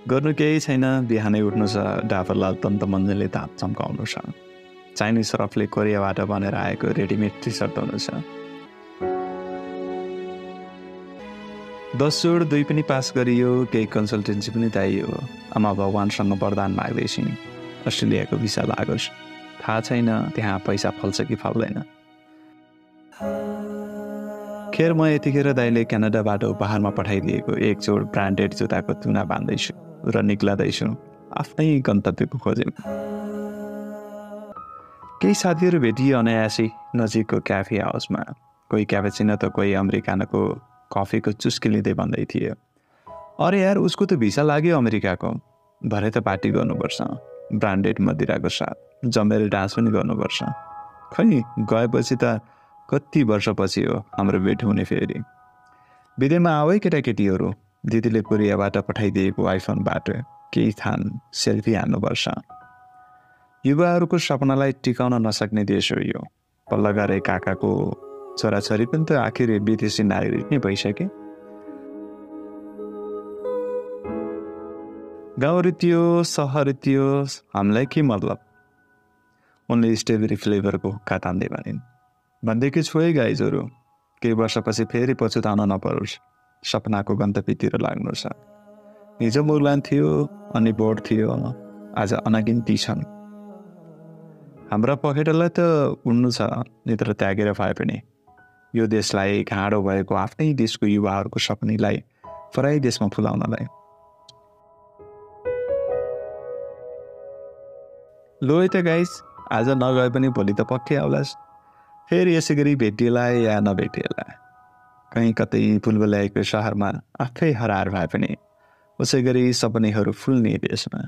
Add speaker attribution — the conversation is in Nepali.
Speaker 1: गर्नु केही छैन, बिहानै उठ्नु छ, डाबर लाल तन्त मन्जनले दाँत चम्काउनु छ। चाइनिज सरफले कोरियाबाट बनेर आएको रेडिमेड टी सर्ट धुनु छ। 10 जोड 2 पनि पास गरियो, केही कन्सल्टेन्सी पनि दिइयो। आमा भगवानसँग वरदान माग्दैछिन्, अस्ट्रेलियाको भिसा लागोस्। थाहा छैन त्यहाँ पैसा फल्छ कि फल्दैन। खेर म यतिखेर दाइले क्यानाडाबाट उपहारमा पठाइदिएको 1 जोड ब्रान्डेड जुत्ताको तुना बाँध्दैछु र निक्लदैछु आफ्नै गन्तव्यको खोजीमा। केही साथीहरू भेटियो अनायासै नजिकको क्याफे हाउसमा। कोही क्यापेचिनो त कोही अमेरिकानको कफीको चुस्की लिँदै भन्दै थियो, अरे यार उसको त भिसा लाग्यो अमेरिकाको, भरे त पार्टी गर्नुपर्छ, ब्रान्डेड मदिराको साथ जमेर डान्स पनि गर्नुपर्छ। खै गएपछि त कति वर्षपछि हो हाम्रो भेट हुने फेरि। विदेशमा आऊ केटाकेटीहरू, दिदीले कोरियाबाट पठाइदिएको आइफोनबाट केही थान सेल्फी हान्नुपर्छ। युवाहरूको सपनालाई टिकाउन नसक्ने देश हो यो। पल्ला गरे काकाको छोराछोरी पनि त आखिर विदेशी नागरिक नै भइसके। गाउँ रित्यो सहर रित्यो, हामीलाई के मतलब। उनले स्ट्रबेरी फ्लेभरको हुक्का तान्दै भनिन्, भन्दै छु है गाइजहरू, केही वर्षपछि फेरि पछुताउन नपरोस्, सपनाको गन्तव्यतिर लाग्नु छ। हिजो मुरलान थियो, अनि बोर्ड थियो, आज अनगिन्ती छन्। हाम्रा पखेटालाई त उड्नु छ, नित्र त्यागेर भए पनि। यो देशलाई घाँडो भएको आफ्नै देशको युवाहरूको सपनीलाई पराई देशमा फुलाउनलाई। लो त गाइस, आज नगए पनि भोलि त पक्कै आउलास्। फेरि यसै गरी भेटिएला या नभेटिएला। कहीँ कतै बुलबुल्याएको सहरमा आफै हरार भए पनि उसै गरी सपनीहरू फुल्ने देशमा।